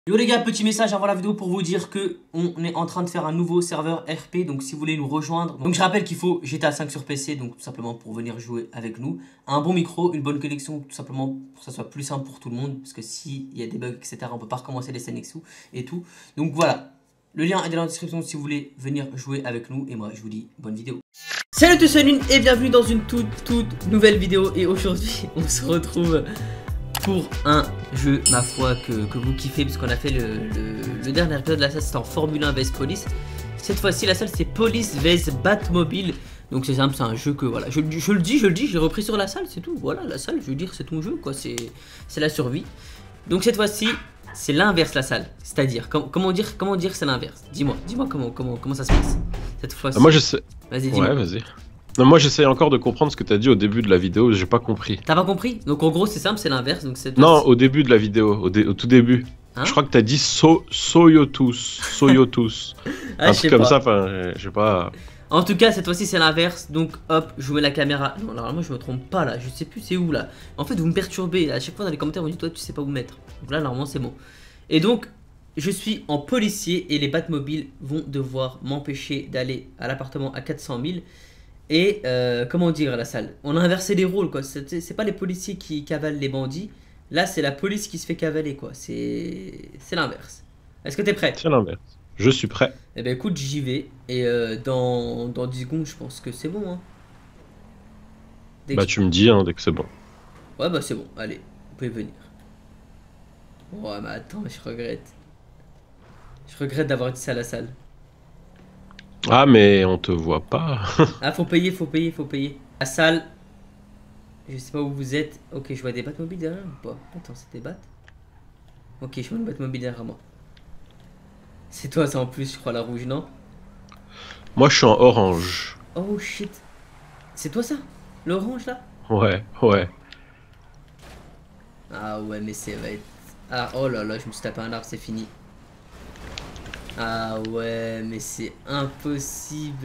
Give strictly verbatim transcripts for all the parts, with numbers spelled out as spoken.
Yo les gars, petit message avant la vidéo pour vous dire que on est en train de faire un nouveau serveur R P, donc si vous voulez nous rejoindre. Donc je rappelle qu'il faut G T A cinq sur P C, donc tout simplement pour venir jouer avec nous. Un bon micro, une bonne connexion, tout simplement pour que ça soit plus simple pour tout le monde. Parce que s'il y a des bugs, et cetera, on peut pas recommencer les scènes et tout. Donc voilà, le lien est dans la description si vous voulez venir jouer avec nous. Et moi je vous dis bonne vidéo. Salut tous, c'est Lune et bienvenue dans une toute toute nouvelle vidéo. Et aujourd'hui on se retrouve pour un jeu, ma foi, que, que vous kiffez, puisqu'on a fait le, le, le dernier épisode de la salle, c'était en Formule un vs Police. Cette fois-ci, la salle, c'est Police vs Batmobile. Donc c'est simple, c'est un jeu que, voilà, je, je le dis, je le dis, j'ai repris sur la salle, c'est tout. Voilà, la salle, je veux dire, c'est ton jeu, quoi, c'est la survie. Donc cette fois-ci, c'est l'inverse, la salle. C'est-à-dire, com comment dire, comment dire c'est l'inverse. Dis-moi, dis-moi comment, comment, comment ça se passe cette fois-ci. Moi, je sais. Vas-y, dis-moi. Ouais, vas-y. Non, moi j'essaie encore de comprendre ce que t'as dit au début de la vidéo, j'ai pas compris. T'as pas compris? Donc en gros c'est simple, c'est l'inverse. Donc c'est non, au début de la vidéo, au, dé au tout début. Hein, je crois que t'as dit so Soyotus, Soyotus. ah, un truc comme pas. ça, enfin, je sais pas. En tout cas, cette fois-ci c'est l'inverse. Donc hop, je vous mets la caméra. Non, normalement je me trompe pas là, je sais plus c'est où là. En fait, vous me perturbez. À chaque fois dans les commentaires, vous me dites, toi tu sais pas où mettre. Donc là, normalement c'est bon. Et donc, je suis en policier et les Batmobiles vont devoir m'empêcher d'aller à l'appartement à quatre cent mille. Et euh, comment dire la salle, on a inversé les rôles quoi, c'est pas les policiers qui cavalent les bandits, là c'est la police qui se fait cavaler quoi, c'est l'inverse. Est-ce que t'es prêt? C'est l'inverse, je suis prêt. Eh ben écoute, j'y vais, et euh, dans, dans dix secondes je pense que c'est bon hein. Dès bah que... tu me dis hein, dès que c'est bon. Ouais bah c'est bon, allez, vous pouvez venir. Ouais mais attends, je regrette. Je regrette d'avoir été ça à la salle. Ah mais on te voit pas. Ah faut payer, faut payer, faut payer. La salle, je sais pas où vous êtes. Ok, je vois des Batmobiles derrière ou pas? Attends, c'est des Bat. Ok, je vois une Batmobile derrière moi. C'est toi ça en plus, je crois, la rouge, non? Moi je suis en orange. Oh shit. C'est toi ça? L'orange là? Ouais, ouais. Ah ouais, mais c'est va être... Ah oh là là, je me suis tapé un arbre, c'est fini. Ah ouais, mais c'est impossible.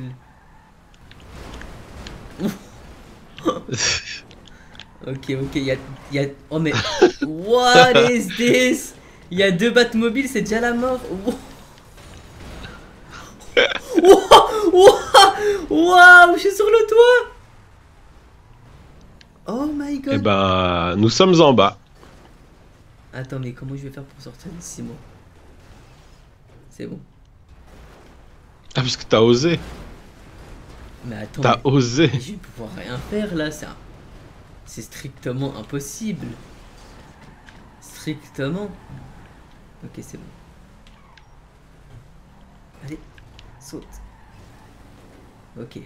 Ok, ok, il y a, y a... Oh mais... What is this? Il y a deux Batmobiles, c'est déjà la mort. Waouh, je suis sur le toit. Oh my god. Et bah, nous sommes en bas. Attends, mais comment je vais faire pour sortir d'ici, moi? C'est bon. Ah, parce que t'as osé. Mais attends. T'as osé. Je vais pouvoir rien faire là, c'est un... C'est strictement impossible. Strictement. Ok, c'est bon. Allez, saute. Ok.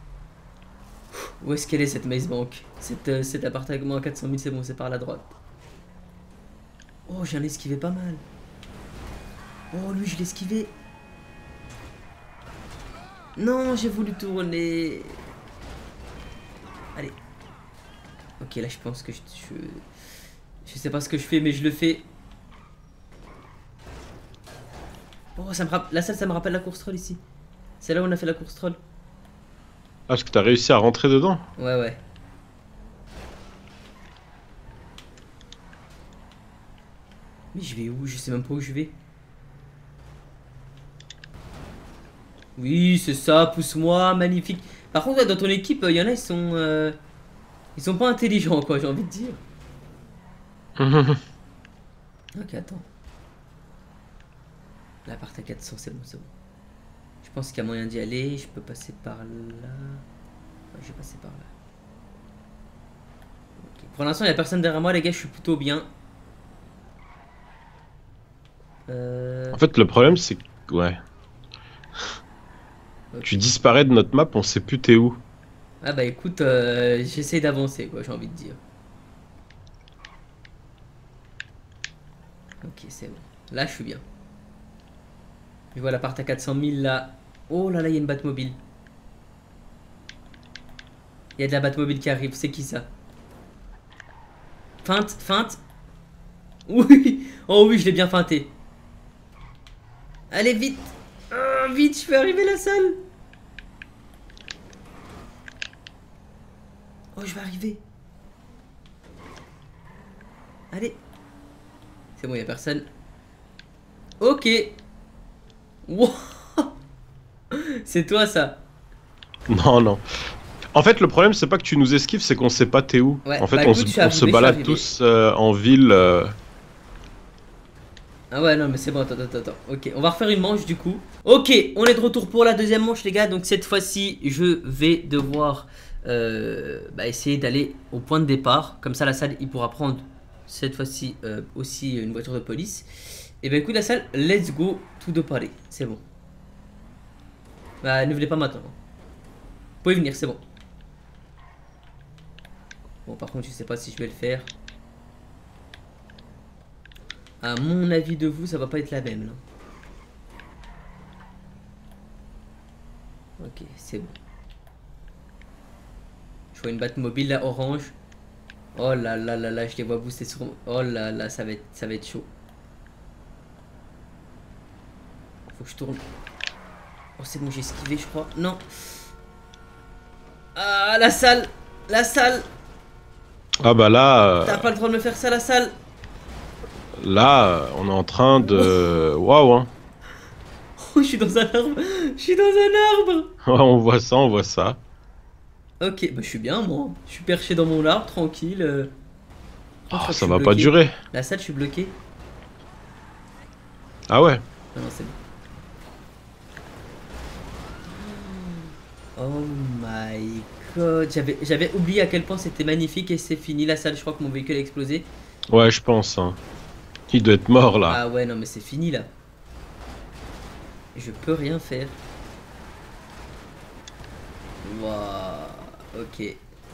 Où est-ce qu'elle est cette Maze Bank? Cet, euh, cet appartement à quatre cent mille, c'est bon, c'est par la droite. Oh, j'en ai esquivé pas mal. Oh, lui, je l'ai esquivé. Non, j'ai voulu tourner. Allez. Ok, là, je pense que je, je... Je sais pas ce que je fais, mais je le fais. Oh, ça me rappelle... La salle, ça me rappelle la course troll ici. C'est là où on a fait la course troll. Ah, parce que t'as réussi à rentrer dedans? Ouais, ouais. Mais je vais où? Je sais même pas où je vais. Oui, c'est ça, pousse-moi, magnifique. Par contre, dans ton équipe, il y en a, ils sont... Euh... Ils sont pas intelligents, quoi, j'ai envie de dire. Ok, attends. L'appart à quatre cents, c'est bon, c'est bon. Je pense qu'il y a moyen d'y aller. Je peux passer par là. Ouais, je vais passer par là. Okay. Pour l'instant, il n'y a personne derrière moi, les gars. Je suis plutôt bien. Euh... En fait, le problème, c'est que... Ouais. Okay. Tu disparais de notre map, on sait plus t'es où. Ah bah écoute, euh, j'essaie d'avancer, quoi, j'ai envie de dire. Ok, c'est bon. Là, je suis bien. Je vois l'appart à quatre cent mille là. Oh là là, il y a une Batmobile. Il y a de la Batmobile qui arrive. C'est qui ça? Feinte, feinte. Oui. Oh oui, je l'ai bien feinté. Allez, vite. Oh, vite, je vais arriver à la salle. Oh, je vais arriver. Allez. C'est bon, il n'y a personne. Ok. Wow. C'est toi ça. Non, non. En fait, le problème, c'est pas que tu nous esquives, c'est qu'on sait pas t'es où. Ouais, en fait, bah, on, écoute, se, on se balade tous euh, en ville. Euh... Ah ouais, non, mais c'est bon, attends, attends, attends. Ok, on va refaire une manche du coup. Ok, on est de retour pour la deuxième manche, les gars. Donc, cette fois-ci, je vais devoir euh, bah, essayer d'aller au point de départ. Comme ça, la salle, il pourra prendre cette fois-ci euh, aussi une voiture de police. Et bah, écoute, la salle, let's go to the party. C'est bon. Bah, ne venez pas maintenant. Vous pouvez venir, c'est bon. Bon, par contre, je sais pas si je vais le faire. À mon avis de vous, ça va pas être la même là. Ok, c'est bon. Je vois une Batmobile là, orange. Oh là là là là, je les vois booster sur... Oh là là, ça va être, ça va être chaud. Faut que je tourne. Oh, c'est bon, j'ai esquivé, je crois. Non. Ah, la salle. La salle. Ah bah là... T'as pas le droit de me faire ça, la salle. Là, on est en train de... Waouh, hein. Oh, je suis dans un arbre. Je suis dans un arbre. On voit ça, on voit ça. Ok, bah je suis bien, moi. Je suis perché dans mon arbre, tranquille. euh. Oh, Oh, je ça suis va pas bloqué. durer. La salle, je suis bloqué. Ah ouais. Non, non, c'est bon. Oh my god. J'avais j'avais oublié à quel point c'était magnifique et c'est fini la salle. Je crois que mon véhicule a explosé. Ouais, je pense. Hein. Il doit être mort là. Ah ouais, non, mais c'est fini là. Je peux rien faire. Waouh. Ok.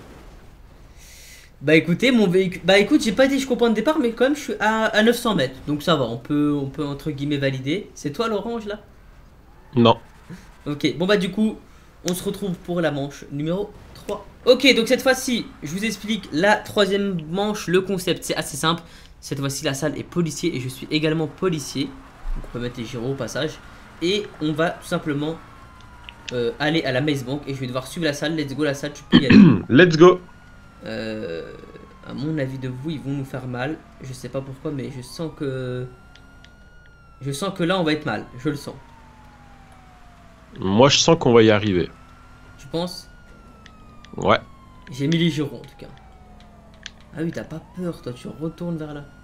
Bah écoutez, mon véhicule... Bah écoute, j'ai pas été jusqu'au point de départ, mais quand même, je suis à, à neuf cents mètres. Donc ça va, on peut, on peut entre guillemets valider. C'est toi l'orange là? Non. Ok, bon bah du coup, on se retrouve pour la manche numéro trois. Ok, donc cette fois-ci, je vous explique la troisième manche. Le concept, c'est assez simple. Cette fois-ci, la salle est policier et je suis également policier. Donc on peut mettre les gyros au passage. Et on va tout simplement euh, aller à la Maze Bank et je vais devoir suivre la salle. Let's go la salle, tu peux y aller. Let's go. Euh, à mon avis de vous, ils vont nous faire mal. Je sais pas pourquoi, mais je sens que... Je sens que là, on va être mal. Je le sens. Moi, je sens qu'on va y arriver. Tu penses? Ouais. J'ai mis les gyros en tout cas. Ah oui, t'as pas peur, toi, tu retournes vers là.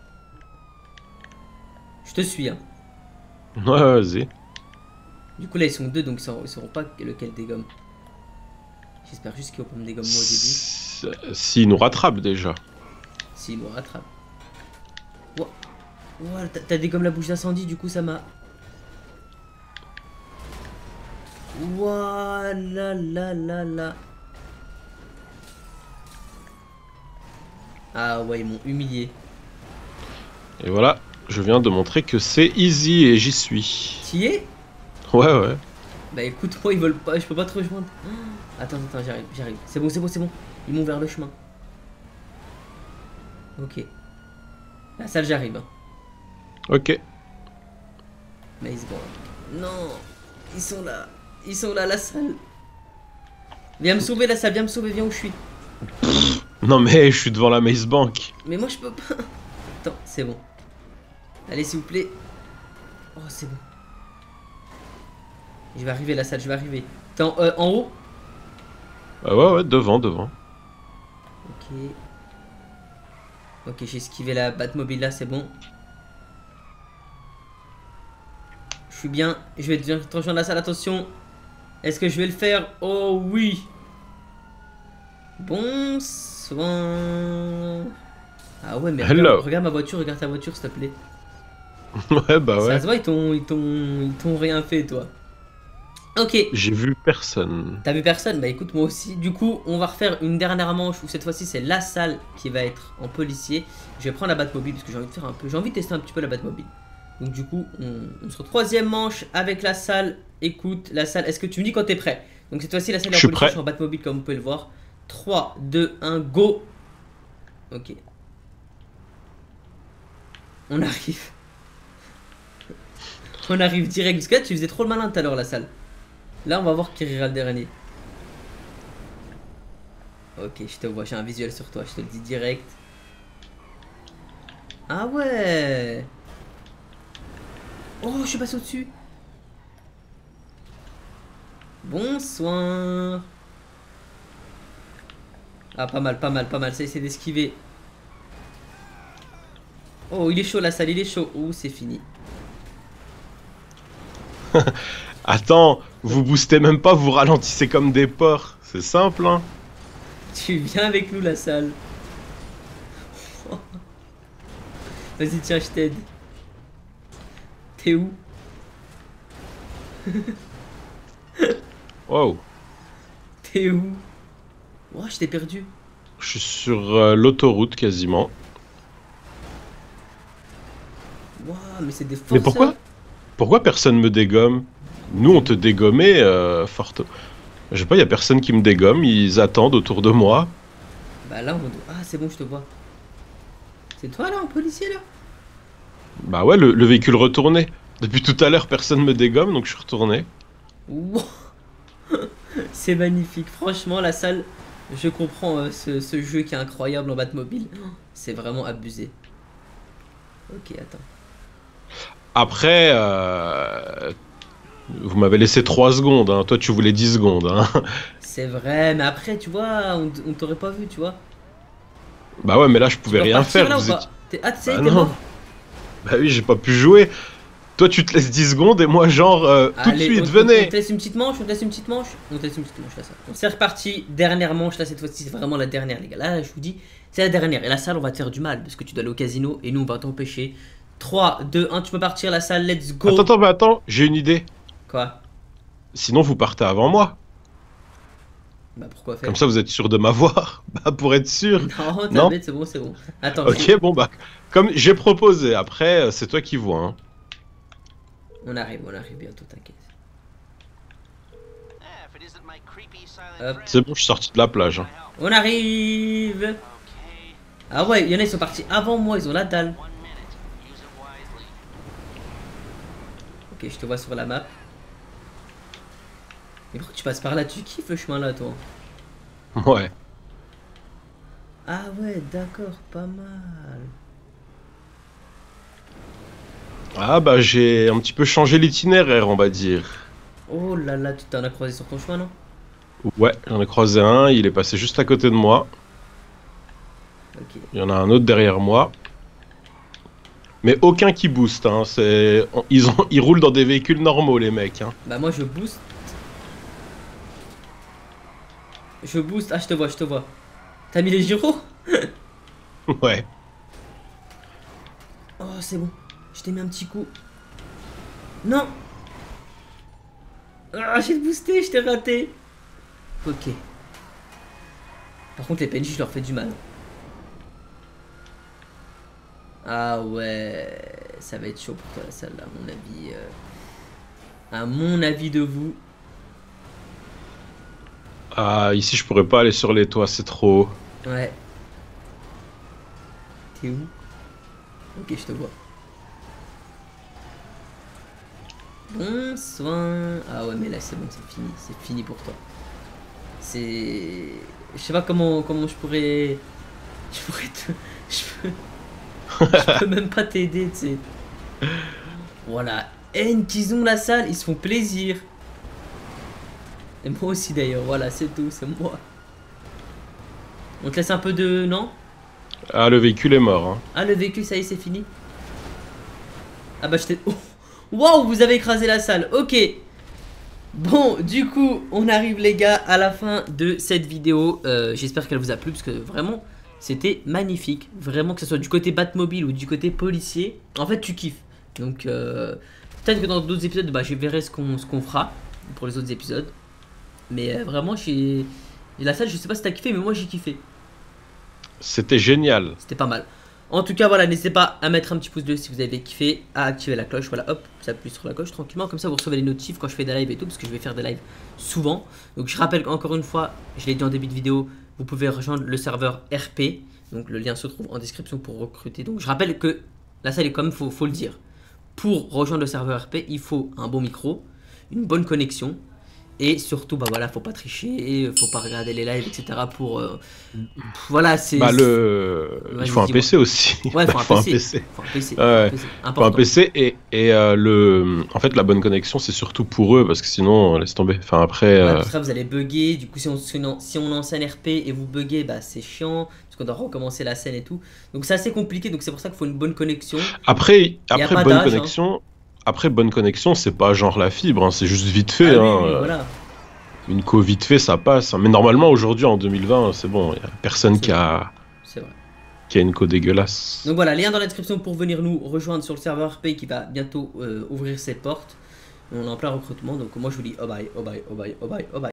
Je te suis, hein. Ouais, vas-y. Du coup, là, ils sont deux, donc ils sauront, ils sauront pas lequel dégomme. J'espère juste qu'ils vont pas me dégommer moi au début. S'ils nous rattrapent déjà. S'ils nous rattrapent. Wow. Wow, t'as dégommé la bouche d'incendie, du coup, ça m'a... Voilà, là, là, là. Ah ouais, ils m'ont humilié. Et voilà, je viens de montrer que c'est easy et j'y suis. T'y es? Ouais, ouais. Bah écoute, moi ils veulent pas, je peux pas te rejoindre. Attends, attends, j'arrive, j'arrive. C'est bon, c'est bon, c'est bon. Ils m'ont vers le chemin. Ok. La salle, j'arrive. Hein. Ok. Mais ils se bon. Non, ils sont là. Ils sont là, la salle. Viens me sauver, la salle, viens me sauver, viens où je suis. Non mais je suis devant la Maze Bank. Mais moi je peux pas. Attends, c'est bon. Allez, s'il vous plaît. Oh, c'est bon. Je vais arriver, la salle, je vais arriver. T'es en, euh, en haut? Ah ouais, ouais, devant, devant. Ok. Ok, j'ai esquivé la Batmobile là, c'est bon. Je suis bien. Je vais te rejoindre la salle, attention. Est-ce que je vais le faire? Oh oui. Bonsoir. Ah ouais, mais regarde, regarde ma voiture, regarde ta voiture, s'il te plaît. Ouais, bah ouais. Ça se voit, ils t'ont, ils t'ont, ils t'ont rien fait, toi. Ok. J'ai vu personne. T'as vu personne? Bah écoute, moi aussi. Du coup, on va refaire une dernière manche où cette fois-ci, c'est la salle qui va être en policier. Je vais prendre la Batmobile parce que j'ai envie de faire un peu... J'ai envie de tester un petit peu la Batmobile. Donc du coup, on, on se retrouve troisième manche avec la salle. Écoute, la salle, est-ce que tu me dis quand t'es prêt? Donc cette fois-ci, la salle est en policier, je suis en Batmobile comme vous pouvez le voir. trois, deux, un, go. Ok. On arrive. On arrive direct. Parce que là, tu faisais trop le malin tout à l'heure, la salle. Là, on va voir qui rira le dernier. Ok, je te vois. J'ai un visuel sur toi. Je te le dis direct. Ah ouais. Oh, je suis passé au-dessus. Bonsoir. Ah, pas mal, pas mal, pas mal. Ça essaie d'esquiver. Oh, il est chaud la salle, il est chaud. Oh, c'est fini. Attends, vous boostez même pas, vous ralentissez comme des porcs. C'est simple, hein. Tu viens avec nous, la salle. Vas-y, tiens, je t'aide. T'es où? Wow. T'es où? Oh, je t'ai perdu. Je suis sur euh, l'autoroute quasiment. Waouh, mais c'est des forces. Mais pourquoi Pourquoi personne me dégomme? Nous, on te dégommait euh, forte. Je sais pas, y a personne qui me dégomme, ils attendent autour de moi. Bah là, on doit... Ah, c'est bon, je te vois. C'est toi là, en policier là? Bah ouais, le, le véhicule retourné. Depuis tout à l'heure, personne me dégomme, donc je suis retourné. Wow. C'est magnifique. Franchement, la salle, je comprends euh, ce, ce jeu qui est incroyable en Batmobile. C'est vraiment abusé. Ok, attends. Après, euh, vous m'avez laissé trois secondes, hein. Toi tu voulais dix secondes. Hein. C'est vrai, mais après, tu vois, on, on t'aurait pas vu, tu vois. Bah ouais, mais là je pouvais rien faire. Là, vous ou êtes... pas Ah, tu sais, bah t'es mort. Bah oui, j'ai pas pu jouer. Toi tu te laisses dix secondes et moi genre euh, tout de suite, on, venez. On te laisse une petite manche, on te laisse une petite manche. On te laisse une petite manche, là ça. C'est reparti, dernière manche, là cette fois-ci c'est vraiment la dernière les gars. Là je vous dis, c'est la dernière. Et la salle on va te faire du mal parce que tu dois aller au casino et nous on va t'empêcher. trois, deux, un, tu peux partir la salle, let's go. Attends, attends, mais attends, j'ai une idée. Quoi? Sinon vous partez avant moi. Bah pourquoi faire? Comme ça vous êtes sûr de m'avoir. Bah pour être sûr. Non, t'inquiète, c'est bon, c'est bon. Attends. Ok, je... bon bah, comme j'ai proposé, après c'est toi qui vois. Hein. On arrive, on arrive bientôt, t'inquiète. C'est bon, je suis sorti de la plage. Hein. On arrive. Ah ouais, il y en a, ils sont partis avant moi, ils ont la dalle. Ok, je te vois sur la map. Mais pourquoi tu passes par là? Tu kiffes le chemin là, toi? Ouais. Ah ouais, d'accord, pas mal. Ah bah j'ai un petit peu changé l'itinéraire, on va dire. Oh là là, tu t'en as croisé sur ton chemin, non? Ouais, j'en ai croisé un, il est passé juste à côté de moi. Ok. Il y en a un autre derrière moi. Mais aucun qui booste, hein. C'est... Ils, ont... Ils roulent dans des véhicules normaux, les mecs. Hein. Bah moi je booste. Je booste. Ah, je te vois, je te vois. T'as mis les gyros? Ouais. Oh, c'est bon. Je t'ai mis un petit coup. Non. Ah, j'ai boosté, je t'ai raté. Ok. Par contre, les P N J, je leur fais du mal. Ah ouais. Ça va être chaud pour toi, la salle, là, à mon avis. Euh... À mon avis de vous. Ah, ici, je pourrais pas aller sur les toits, c'est trop haut. Ouais. T'es où? Ok, je te vois. Bonsoir. Ah ouais, mais là c'est bon, c'est fini, c'est fini pour toi. C'est, je sais pas comment comment je pourrais, je pourrais te, je peux, je peux même pas t'aider, tu sais. Voilà, N qu'ils ont la salle, ils se font plaisir. Et moi aussi d'ailleurs. Voilà, c'est tout, c'est moi. On te laisse un peu de, non? Ah, le véhicule est mort. Hein. Ah, le véhicule, ça y est, c'est fini. Ah bah je t'ai... Waouh, wow, vous avez écrasé la salle. Ok. Bon, du coup, on arrive les gars à la fin de cette vidéo. Euh, J'espère qu'elle vous a plu parce que vraiment, c'était magnifique. Vraiment, que ce soit du côté Batmobile ou du côté policier. En fait, tu kiffes. Donc, euh, peut-être que dans d'autres épisodes, bah, je verrai ce qu'on ce qu'on fera pour les autres épisodes. Mais euh, vraiment, j'ai... La salle, je sais pas si t'as kiffé, mais moi j'ai kiffé. C'était génial. C'était pas mal. En tout cas, voilà, n'hésitez pas à mettre un petit pouce bleu si vous avez kiffé, à activer la cloche, voilà, hop, ça appuie sur la cloche tranquillement, comme ça vous recevez les notifs quand je fais des lives et tout, parce que je vais faire des lives souvent. Donc je rappelle encore une fois, je l'ai dit en début de vidéo, vous pouvez rejoindre le serveur R P, donc le lien se trouve en description pour recruter. Donc je rappelle que la salle est quand même, faut, faut le dire, pour rejoindre le serveur R P, il faut un bon micro, une bonne connexion Et surtout, bah voilà, faut pas tricher, faut pas regarder les lives, et cetera. Pour. Euh, pff, voilà, c'est. Bah, le... Il faut un P C aussi. Ouais, il faut, faut un un P C. Faut un P C. Ouais. Faut Faut un P C et, et euh, le... en fait, la bonne connexion, c'est surtout pour eux parce que sinon, laisse tomber. Enfin, après. Ouais, euh, parce que là, vous allez bugger. Du coup, si on, si on lance un R P et vous buguez, bah c'est chiant. Parce qu'on doit recommencer la scène et tout. Donc, c'est assez compliqué. Donc, c'est pour ça qu'il faut une bonne connexion. Après, après pas bonne d'âge, connexion. Hein. Après, bonne connexion, c'est pas genre la fibre, hein, c'est juste vite Ah, fait. oui, hein, oui, euh, voilà. Une co vite fait, ça passe. hein. Mais normalement, aujourd'hui, en deux mille vingt, c'est bon, il y a personne qui a... C'est vrai. qui a une co dégueulasse. Donc voilà, lien dans la description pour venir nous rejoindre sur le serveur R P qui va bientôt euh, ouvrir ses portes. On est en plein recrutement, donc moi je vous dis oh bye, oh bye, oh bye, oh bye, oh bye.